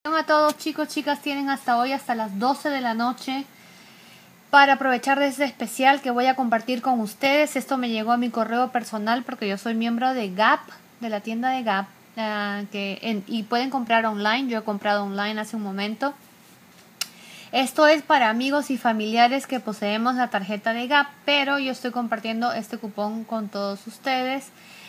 A todos chicos, chicas, tienen hasta hoy, hasta las 12 de la noche para aprovechar de este especial que voy a compartir con ustedes. Esto me llegó a mi correo personal porque yo soy miembro de Gap, de la tienda de Gap, y pueden comprar online. Yo he comprado online hace un momento. Esto es para amigos y familiares que poseemos la tarjeta de Gap, pero yo estoy compartiendo este cupón con todos ustedes.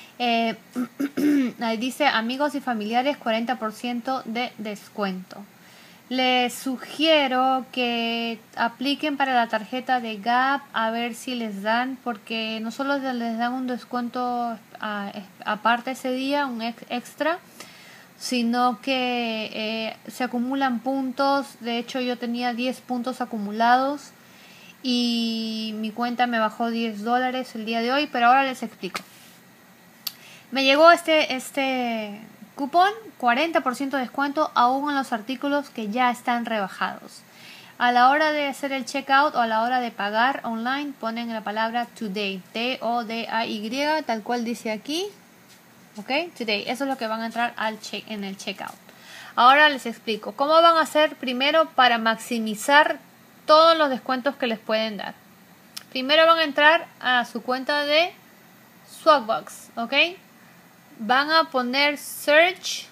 Ahí dice amigos y familiares 40% de descuento. Les sugiero que apliquen para la tarjeta de Gap a ver si les dan, porque no solo les dan un descuento aparte ese día, un extra, sino que se acumulan puntos. De hecho, yo tenía 10 puntos acumulados y mi cuenta me bajó $10 el día de hoy, pero ahora les explico. Me llegó este cupón, 40% de descuento aún en los artículos que ya están rebajados. A la hora de hacer el checkout o a la hora de pagar online, ponen la palabra Today, T-O-D-A-Y, tal cual dice aquí. Ok, Today, eso es lo que van a entrar en el checkout. Ahora les explico cómo van a hacer primero para maximizar todos los descuentos que les pueden dar. Primero van a entrar a su cuenta de Swagbucks, ok. Van a poner search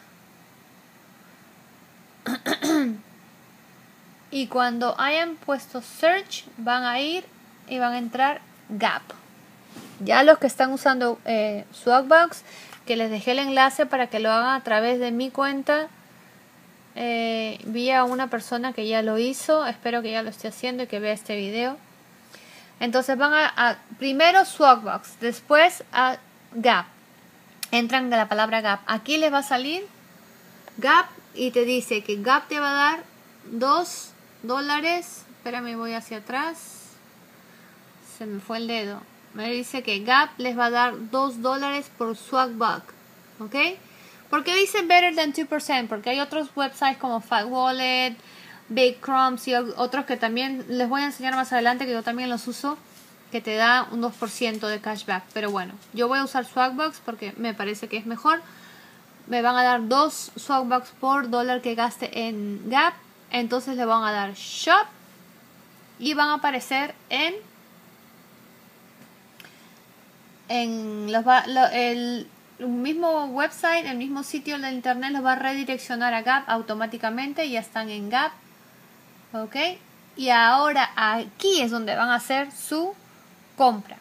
y cuando hayan puesto search van a ir y van a entrar Gap. Ya los que están usando Swagbucks, que les dejé el enlace para que lo hagan a través de mi cuenta, vi a una persona que ya lo hizo, espero que ya lo esté haciendo y que vea este video. Entonces van a primero Swagbucks, después a Gap. Entran a la palabra Gap. Aquí les va a salir Gap y te dice que Gap te va a dar $2. Espérame, voy hacia atrás. Se me fue el dedo. Me dice que Gap les va a dar $2 por Swagbuck. ¿Ok? ¿Por qué dice better than 2%? Porque hay otros websites como Fat Wallet, Big Crumbs y otros que también les voy a enseñar más adelante, que yo también los uso, que te da un 2% de cashback. Pero bueno, yo voy a usar Swagbucks porque me parece que es mejor. Me van a dar 2 Swagbucks por $1 que gaste en Gap. Entonces le van a dar Shop y van a aparecer el mismo website, el mismo sitio de internet los va a redireccionar a Gap automáticamente. Ya están en Gap, ok. Y ahora aquí es donde van a hacer su compra.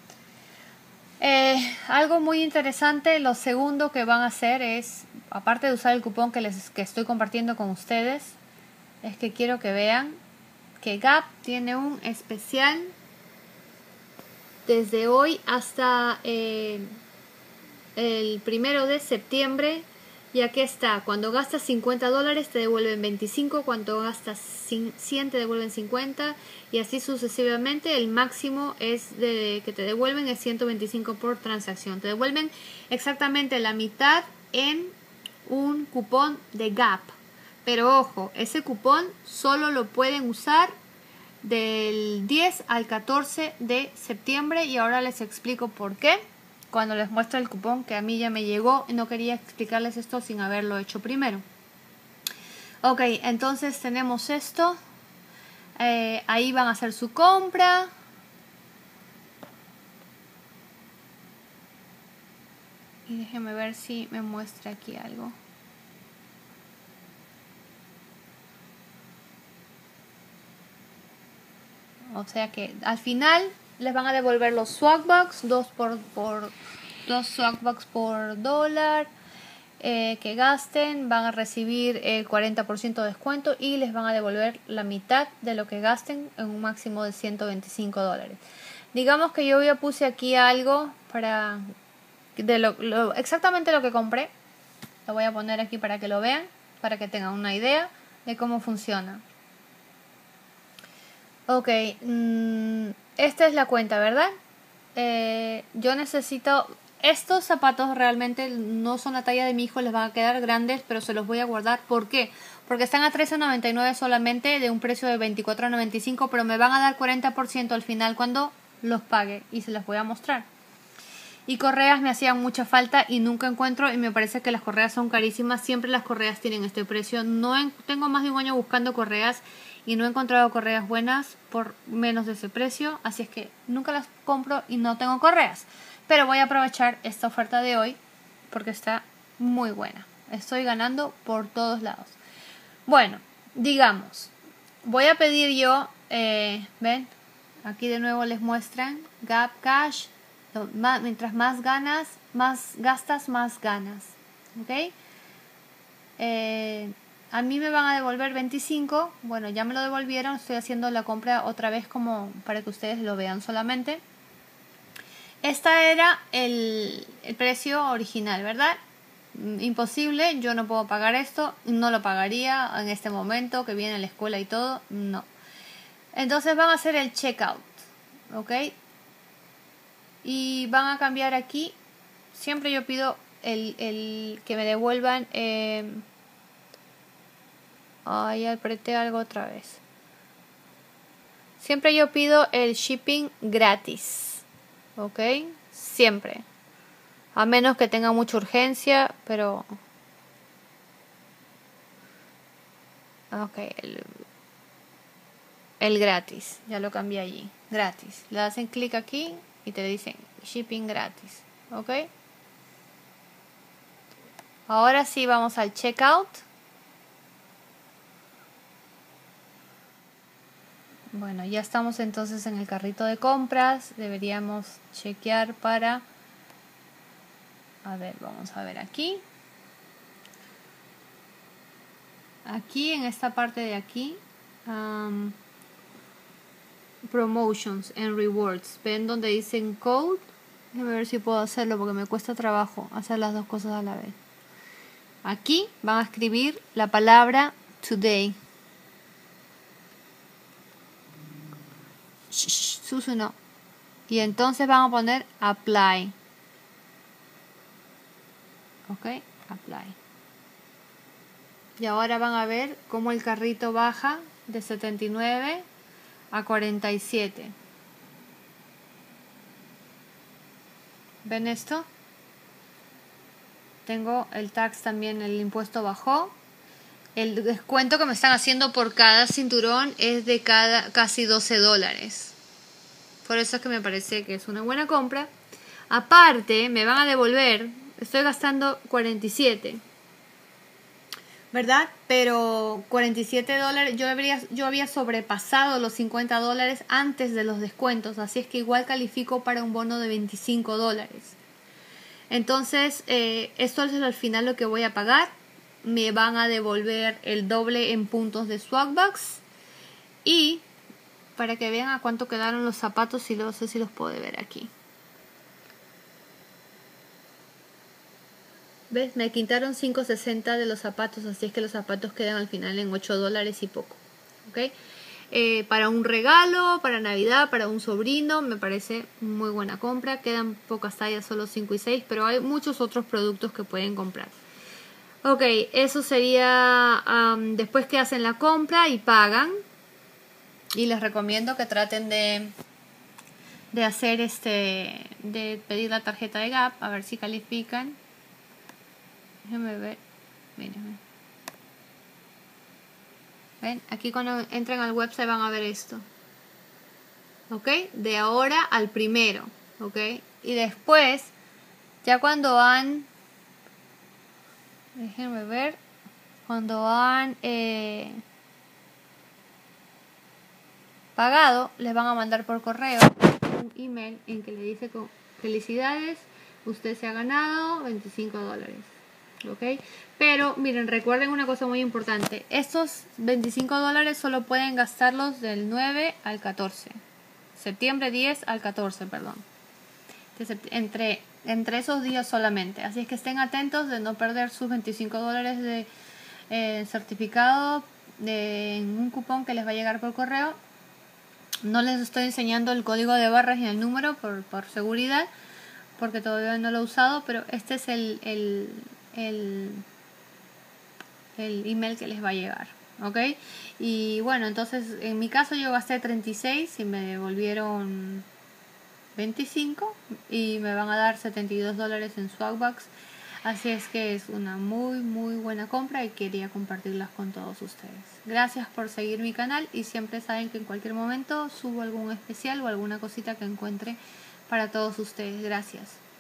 Algo muy interesante, lo segundo que van a hacer es, aparte de usar el cupón que estoy compartiendo con ustedes, es que quiero que vean que Gap tiene un especial desde hoy hasta el 1 de septiembre. Y aquí está, cuando gastas $50 te devuelven 25, cuando gastas 100 te devuelven 50 y así sucesivamente. El máximo que te devuelven es 125 por transacción. Te devuelven exactamente la mitad en un cupón de Gap. Pero ojo, ese cupón solo lo pueden usar del 10 al 14 de septiembre y ahora les explico por qué. Cuando les muestro el cupón que a mí ya me llegó, no quería explicarles esto sin haberlo hecho primero. Ok, entonces tenemos esto. Ahí van a hacer su compra. Y déjenme ver si me muestra aquí algo. O sea que al final les van a devolver los Swagbucks, 2 Swagbucks por $1 que gasten. Van a recibir el 40% de descuento y les van a devolver la mitad de lo que gasten en un máximo de $125. Digamos que yo ya puse aquí algo para exactamente lo que compré. Lo voy a poner aquí para que lo vean, para que tengan una idea de cómo funciona. Ok, esta es la cuenta, ¿verdad? Yo necesito... Estos zapatos realmente no son la talla de mi hijo, les van a quedar grandes, pero se los voy a guardar. ¿Por qué? Porque están a $13.99 solamente, de un precio de $24.95, pero me van a dar 40% al final cuando los pague y se los voy a mostrar. Y correas me hacían mucha falta y nunca encuentro, y me parece que las correas son carísimas. Siempre las correas tienen este precio. Tengo más de un año buscando correas y no he encontrado correas buenas por menos de ese precio, así es que nunca las compro y no tengo correas. Pero voy a aprovechar esta oferta de hoy porque está muy buena. Estoy ganando por todos lados. Bueno, digamos, voy a pedir yo, ven, aquí de nuevo les muestran Gap Cash. Mientras más gastas, más ganas. ¿Ok? A mí me van a devolver 25. Bueno, ya me lo devolvieron. Estoy haciendo la compra otra vez como para que ustedes lo vean solamente. Esta era el precio original, ¿verdad? Imposible, yo no puedo pagar esto. No lo pagaría en este momento que viene a la escuela y todo. No. Entonces van a hacer el checkout. ¿Ok? Y van a cambiar aquí. Siempre yo pido el que me devuelvan. Ay, apreté algo otra vez. Siempre yo pido el shipping gratis. ¿Ok? Siempre. A menos que tenga mucha urgencia, pero... Ok, el gratis. Ya lo cambié allí. Gratis. Le hacen clic aquí y te dicen shipping gratis. ¿Ok? Ahora sí vamos al checkout. Bueno, ya estamos entonces en el carrito de compras. Deberíamos chequear para... A ver, vamos a ver aquí. Aquí, en esta parte de aquí, Promotions and Rewards. ¿Ven donde dicen Code? Déjame ver si puedo hacerlo porque me cuesta trabajo hacer las dos cosas a la vez. Aquí van a escribir la palabra Today. Susu no. Y entonces van a poner Apply. Ok, Apply. Y ahora van a ver cómo el carrito baja de 79 a 47. ¿Ven esto? Tengo el tax también, el impuesto bajó. El descuento que me están haciendo por cada cinturón es de casi $12. Por eso es que me parece que es una buena compra. Aparte, me van a devolver, estoy gastando 47, ¿verdad? Pero $47, yo había sobrepasado los $50 antes de los descuentos, así es que igual califico para un bono de $25. Entonces, esto es al final lo que voy a pagar. Me van a devolver el doble en puntos de Swagbucks. Y para que vean a cuánto quedaron los zapatos, y no sé si los puedo ver aquí. ¿Ves? Me quitaron $5.60 de los zapatos, así es que los zapatos quedan al final en $8 y poco. ¿Ok? Para un regalo, para Navidad, para un sobrino, me parece muy buena compra. Quedan pocas tallas, solo 5 y 6, pero hay muchos otros productos que pueden comprar. Ok, eso sería después que hacen la compra y pagan. Y les recomiendo que traten de hacer de pedir la tarjeta de Gap, a ver si califican. Déjenme ver. Mírenme. ¿Ven? Aquí cuando entran al website van a ver esto. ¿Ok? De ahora al primero. ¿Ok? Y después, ya cuando han... Déjenme ver. Cuando han pagado, les van a mandar por correo un email en que le dice con felicidades, usted se ha ganado $25. ¿Ok? Pero miren, recuerden una cosa muy importante. Estos $25 solo pueden gastarlos del 9 al 14. Septiembre 10 al 14, perdón. Entre esos días solamente. Así es que estén atentos de no perder sus $25 de certificado en un cupón que les va a llegar por correo. No les estoy enseñando el código de barras y el número por seguridad, porque todavía no lo he usado, pero este es el email que les va a llegar. ¿Ok? Y bueno, entonces en mi caso yo gasté 36 y me devolvieron 25 y me van a dar $72 en Swagbucks. Así es que es una muy buena compra y quería compartirlas con todos ustedes. Gracias por seguir mi canal y siempre saben que en cualquier momento subo algún especial o alguna cosita que encuentre para todos ustedes. Gracias.